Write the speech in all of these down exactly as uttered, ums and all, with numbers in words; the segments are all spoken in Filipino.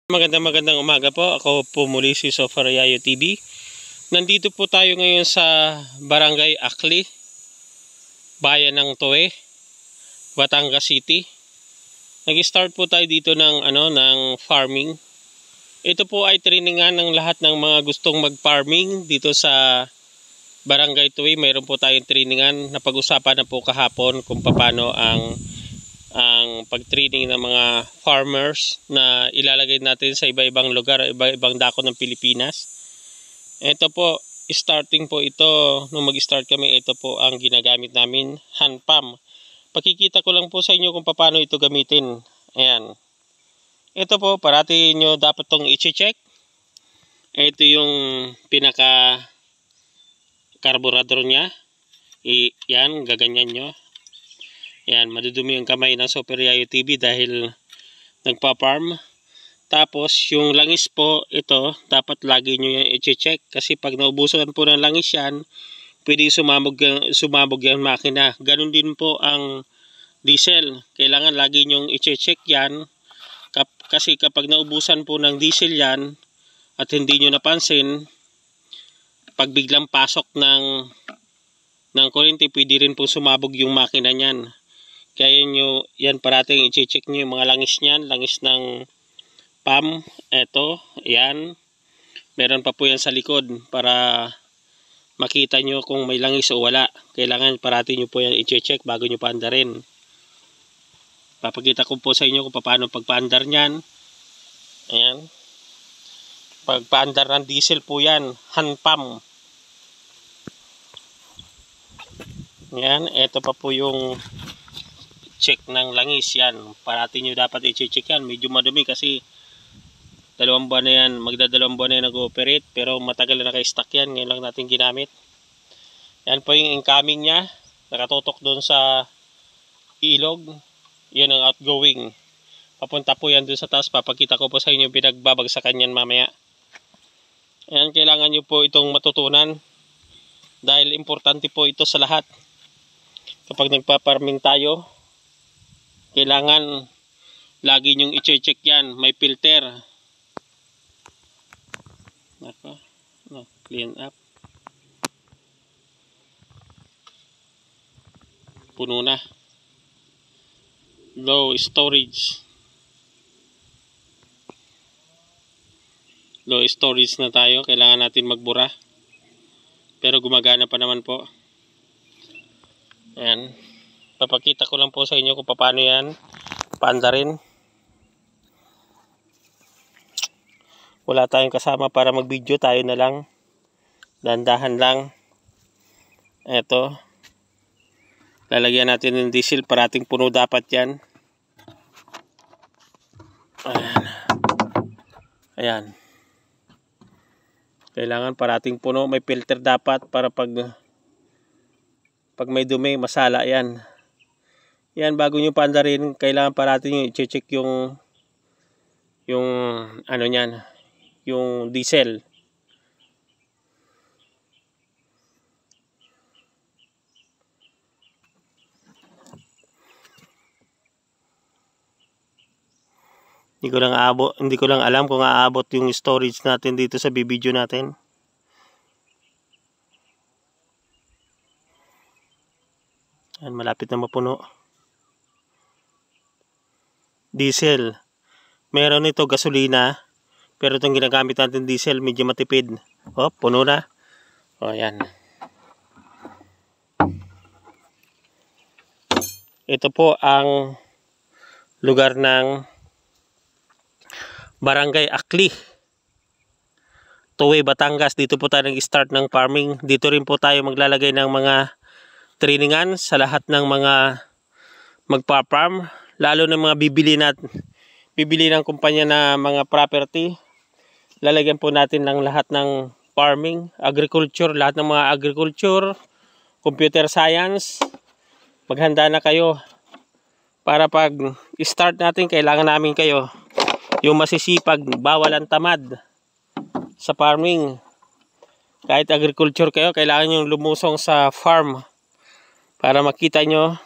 Magandang magandang umaga po. Ako po muli si Sofariayo T V. Nandito po tayo ngayon sa Barangay Akli, Bayan ng Towe, Batangas City. Nag-start po tayo dito ng ano ng farming. Ito po ay trainingan ng lahat ng mga gustong mag-farming dito sa Barangay Towe. Mayroon po tayong trainingan. Napag-usapan na po kahapon kung paano ang ang pag-training ng mga farmers na ilalagay natin sa iba-ibang lugar, iba-ibang dako ng Pilipinas. Ito po, starting po ito, nung mag-start kami, ito po ang ginagamit namin, hand pump. Pakikita ko lang po sa inyo kung paano ito gamitin. Ayan. Ito po, parati nyo dapat itong i-check. Ito yung pinaka carburetor niya. I yan, gaganyan nyo. Yan, madudumi yung kamay ng Sofariayo T V dahil nagpa-farm. Tapos, yung langis po, ito, dapat lagi nyo yung i-check. Kasi pag naubusan po ng langis yan, pwede sumabog, sumabog yung makina. Ganun din po ang diesel. Kailangan lagi nyo i-check yan. Kap kasi kapag naubusan po ng diesel yan, at hindi nyo napansin, pag biglang pasok ng, ng kuryente, pwede rin po sumabog yung makina nyan. Kaya nyo, yan parating i-check nyo yung mga langis nyan, langis ng pump, eto, yan. Meron pa po yan sa likod para makita nyo kung may langis o wala. Kailangan parating nyo po yan i-check bago nyo paandarin. Papakita ko po sa inyo kung paano pagpaandar nyan. Ayan. Pagpaandar ng diesel po yan, hand pump. Yan, eto pa po yung check ng langis yan. Parati nyo dapat i-check yan. Medyo madumi kasi dalawang buwan na yan. Magdadalawang buwan na yan nag-ooperate. Pero matagal na naka-stock yan. Ngayon lang natin ginamit. Yan po yung incoming nya. Nakatutok doon sa ilog. Yan ang outgoing. Papunta po yan doon sa taas. Papakita ko po sa inyo pinagbabagsakan yan mamaya. Yan, kailangan nyo po itong matutunan. Dahil importante po ito sa lahat. Kapag nagpa-farming tayo, kailangan lagi nyong i-check yan. May filter. Nako, no, clean up. Puno na. Low storage. Low storage na tayo. Kailangan natin magbura. Pero gumagana pa naman po. Ayan. Papakita ko lang po sa inyo kung paano yan paandarin. Wala tayong kasama para mag-video, tayo na lang. Dandahan lang. Eto. Lalagyan natin ng diesel, parating puno dapat yan. Ayan. Ayan. Kailangan parating puno, may filter dapat para pag pag may dumi, masala yan. Yan, bago nyo paandarin, kailangan parati nyo i-check yung yung ano nyan, yung diesel. Hindi ko lang aabot, hindi ko lang alam kung aabot yung storage natin dito sa bibidyo natin. Yan, malapit na mapuno. Diesel. Meron ito gasolina, pero itong ginagamit natin diesel medyo matipid. Oh, puno na. Oh, yan. Ito po ang lugar ng Barangay Akli, Towe, Batangas. Dito po tayo nag-start ng farming. Dito rin po tayo maglalagay ng mga trainingan sa lahat ng mga magpa-farm. Lalo ng mga bibili natin, bibili ng kumpanya na mga property. Lalagyan po natin ng lahat ng farming, agriculture, lahat ng mga agriculture, computer science. Maghanda na kayo. Para pag start natin, kailangan namin kayo. Yung masisipag, bawal ang tamad sa farming. Kahit agriculture kayo, kailangan nyo lumusong sa farm. Para makita nyo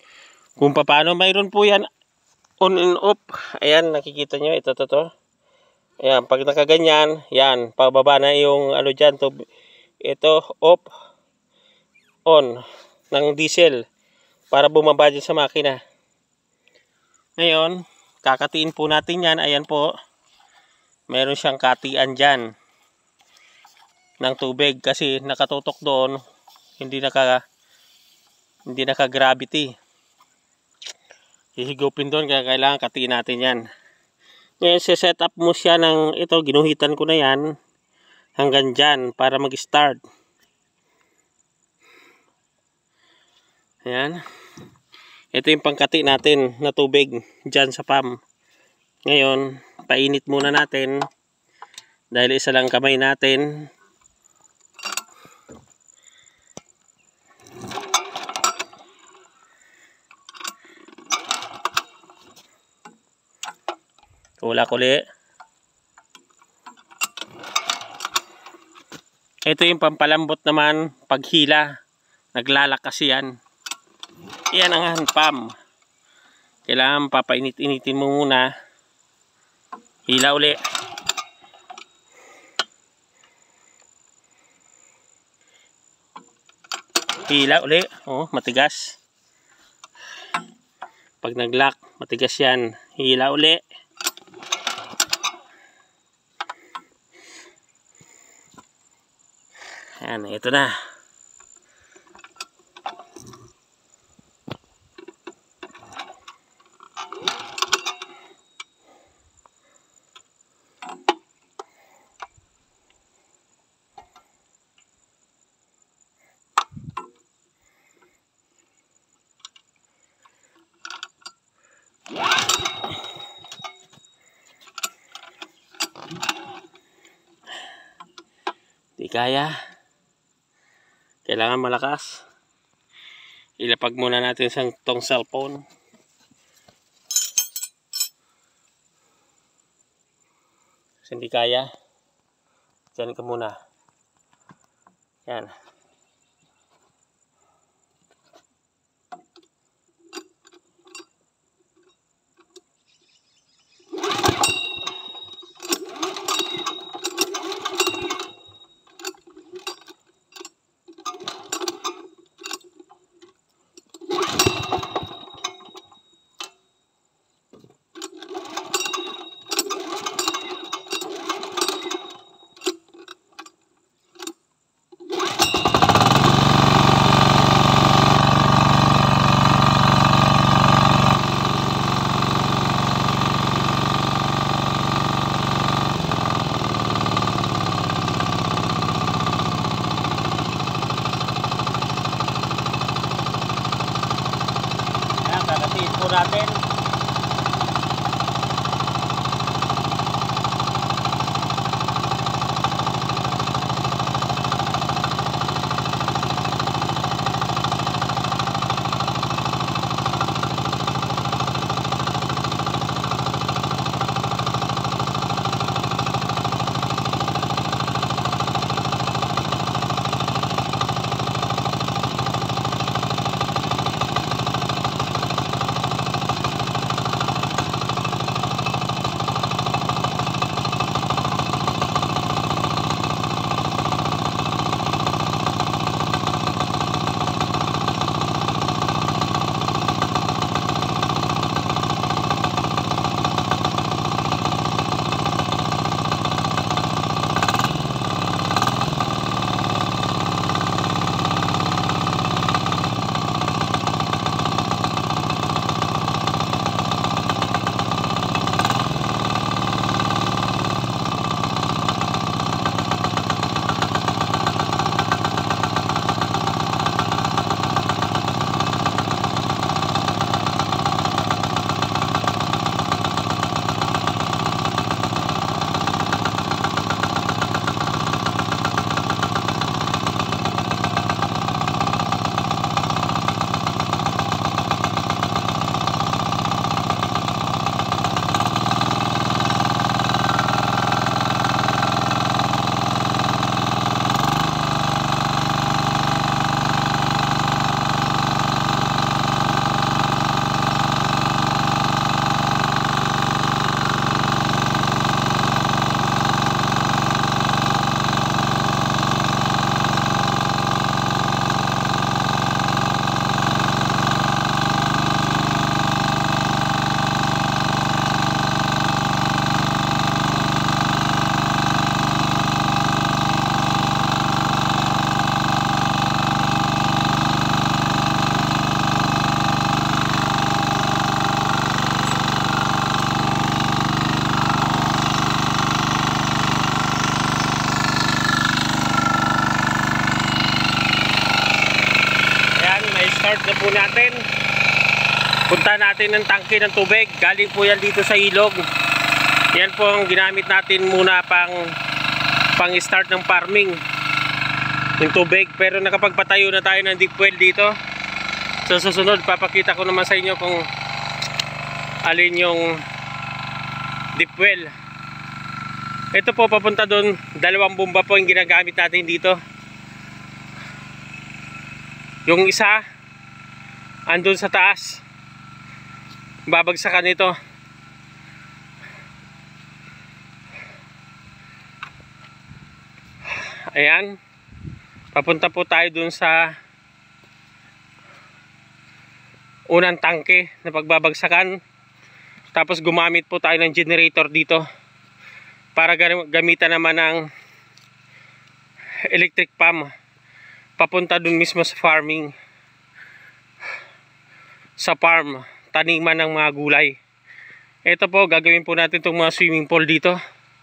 kung paano. Mayroon po yan on and off. Ayan, nakikita nyo, ito to to. Ayan, pag nakaganyan, yan, pababa na yung ano dyan, to, ito, off, on, ng diesel, para bumaba dyan sa makina. Ngayon, kakatiin po natin yan, ayan po, meron siyang katian dyan, ng tubig, kasi nakatutok doon, hindi naka, hindi naka gravity. Hihigupin doon, kaya kailangan katiin natin yan. Ngayon, set up mo siya ng ito, ginuhitan ko na yan hanggang dyan para mag-start. Ayan. Ito yung pangkati natin na tubig dyan sa pump. Ngayon, painit muna natin dahil isa lang kamay natin. Kula-kuli. Ito yung pampalambot naman paghila. Naglalakas yan. Yan ang hand pump. Kailangan papainit-initin mo muna. Hila uli. Hila uli. Oh, matigas. Pag nag-lock, matigas yan. Hila uli. Ayan, ito na. Di kaya. Kailangan malakas. Ilapag muna natin sa tong cellphone. Kasi hindi kaya. Diyan ka muna. Yan. i-start na po natin. Punta natin ng tangke ng tubig. Galing po yan dito sa ilog. Yan po ang ginamit natin muna pang pang start ng farming, yung tubig. Pero nakapagpatayo na tayo ng deep well dito. So susunod papakita ko naman sa inyo kung alin yung deep well. Ito po papunta doon, dalawang bomba po yung ginagamit natin dito. Yung isa andun sa taas, babagsakan ito. Ayan, papunta po tayo dun sa unang tangke na pagbabagsakan. Tapos gumamit po tayo ng generator dito para gamitan naman ng electric pump papunta dun mismo sa farming, sa farm, taniman ng mga gulay. Ito po, gagawin po natin itong mga swimming pool dito.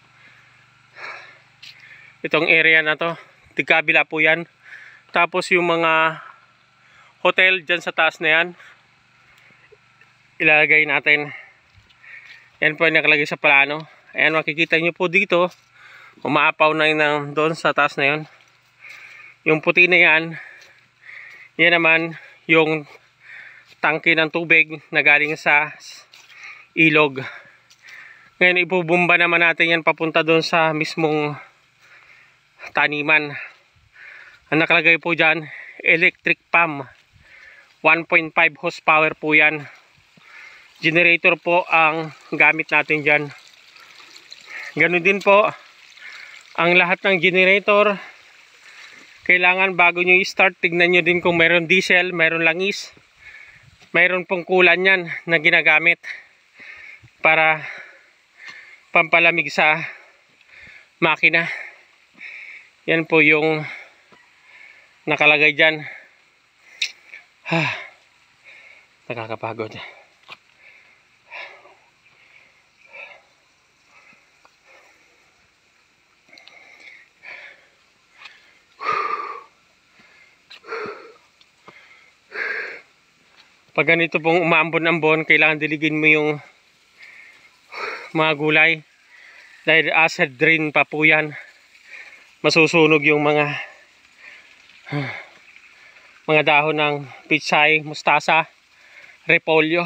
Itong area na to, tigkabila po yan. Tapos yung mga hotel dyan sa taas na yan, ilalagay natin. Yan po yung nakalagay sa plano. Ayan, makikita nyo po dito, umaapaw na yun doon sa taas na yun. Yung puti na yan, yan naman yung tangke ng tubig na galing sa ilog. Ngayon ibubumba naman natin yan papunta doon sa mismong taniman. Ang nakalagay po dyan, electric pump, one point five horsepower po yan. Generator po ang gamit natin dyan. Ganun din po ang lahat ng generator. Kailangan bago nyo i-start, tignan nyo din kung mayroon diesel, mayroon langis, mayroon pong kulan yan na ginagamit para pampalamig sa makina. Yan po yung nakalagay dyan. Ha, nakakapagod. Pag ganito pong umaambon-ambon, kailangan diligin mo yung mga gulay. Dahil acid rain pa po yan. Masusunog yung mga mga dahon ng pichay, mustasa, repolyo,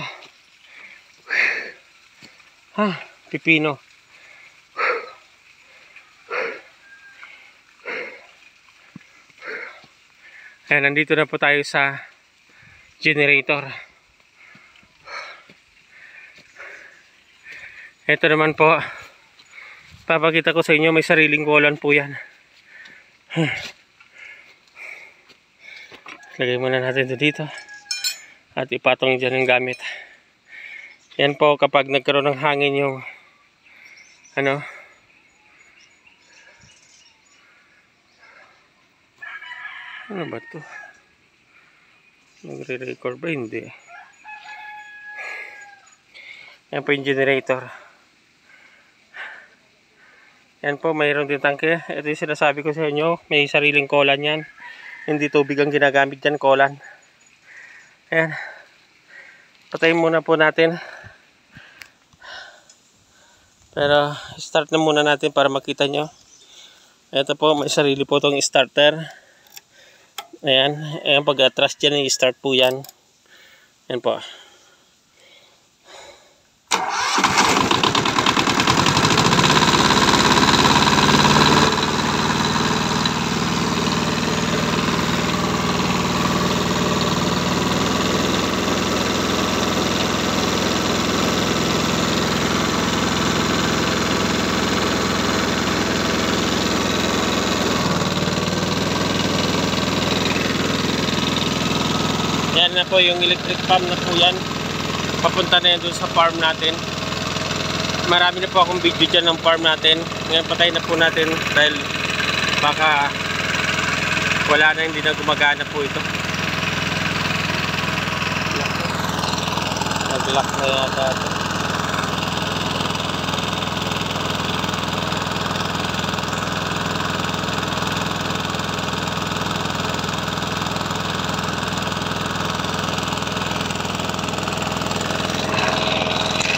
ha, pipino. Ayan, nandito na po tayo sa generator. Ito naman po, papakita ko sa inyo, may sariling kulan po yan. Lagay muna natin ito dito at ipatong dyan yung gamit. Yan po, kapag nagkaroon ng hangin yung ano, ano ba ito? Nagre-record ba? Hindi. Yan po yung generator. Yan po, mayroon din tangke. Ito yung sinasabi ko sa inyo, may sariling kolan yan. Hindi tubig ang ginagamit dyan, kolan. Ayan. Patayin muna po natin. Pero start na muna natin para makita nyo. Ito po, may sarili po itong starter. Ayan, ayan, pag atras dyan, i-start po yan. Ayan po. Yan na po yung electric pump na po yan. Papunta na yan dun sa farm natin. Marami na po akong video dyan ng farm natin. Ngayon patay na po natin dahil baka wala na, hindi na gumagana po ito. Nag-lock na yata ito.